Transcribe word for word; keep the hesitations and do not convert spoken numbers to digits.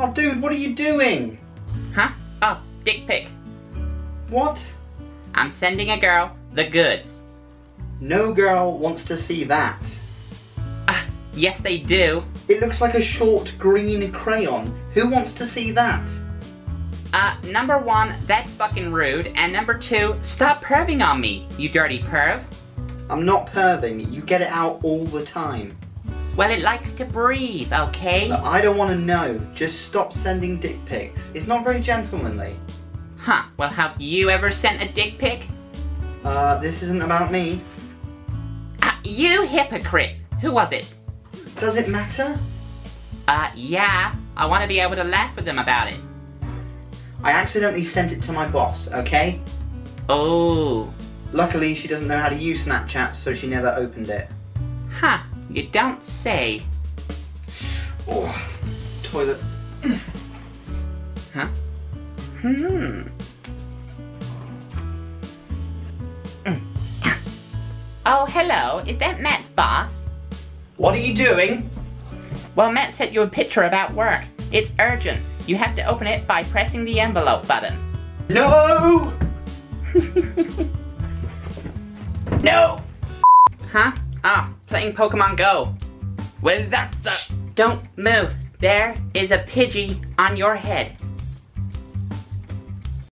Oh, dude, what are you doing? Huh? Oh, dick pic. What? I'm sending a girl the goods. No girl wants to see that. Ah, yes they do. It looks like a short green crayon. Who wants to see that? Uh, number one, that's fucking rude, and number two, stop perving on me, you dirty perv. I'm not perving. You get it out all the time. Well, it likes to breathe, okay? But I don't want to know. Just stop sending dick pics. It's not very gentlemanly. Huh, well, have you ever sent a dick pic? Uh, this isn't about me. Ah, you hypocrite. Who was it? Does it matter? Uh, yeah. I want to be able to laugh with them about it. I accidentally sent it to my boss, okay? Oh. Luckily, she doesn't know how to use Snapchat, so she never opened it. Huh, you don't say. Oh, toilet. Huh? Hmm. Oh, hello. Is that Matt's boss? What are you doing? Well, Matt sent you a picture about work. It's urgent. You have to open it by pressing the envelope button. No! No! Huh? Ah, playing Pokemon Go. Well, that's the... Don't move. There is a Pidgey on your head.